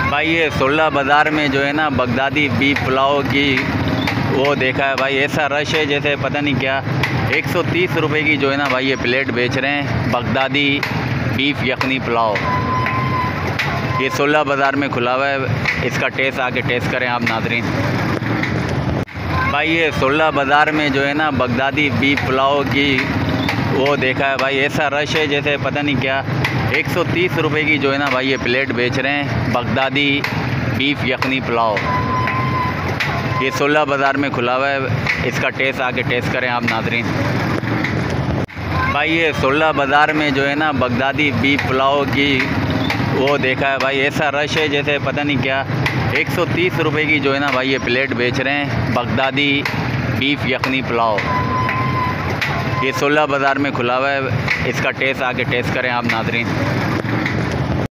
भाई ये सोल्ला बाज़ार में जो है ना बगदादी बीफ पुलाव की वो देखा है भाई, ऐसा रश है जैसे पता नहीं क्या। 130 रुपए की जो है ना भाई ये प्लेट बेच रहे हैं बगदादी बीफ यखनी पुलाव। ये सोल्ला बाज़ार में खुला हुआ है, इसका टेस्ट आके टेस्ट करें आप नाज़रीन। भाई ये सोल्ला बाज़ार में जो है ना बगदादी बीफ पुलाव की वो देखा है भाई, ऐसा रश है जैसे पता नहीं क्या। 130 रुपए की जो है ना भाई ये प्लेट बेच रहे हैं बगदादी बीफ यखनी पुलाव। ये सोल्ला बाज़ार में खुला हुआ है, इसका टेस्ट आके टेस्ट करें आप नाज़रीन। भाई ये सोल्ला बाज़ार में जो है ना बगदादी बीफ पुलाव की वो देखा है भाई, ऐसा रश है जैसे पता नहीं क्या। 130 रुपए की जो है ना भाई ये प्लेट बेच रहे हैं बगदादी बीफ यखनी पुलाव। ये सोल्ला बाज़ार में खुला हुआ है, इसका टेस्ट आके टेस्ट करें आप नाज़रीन।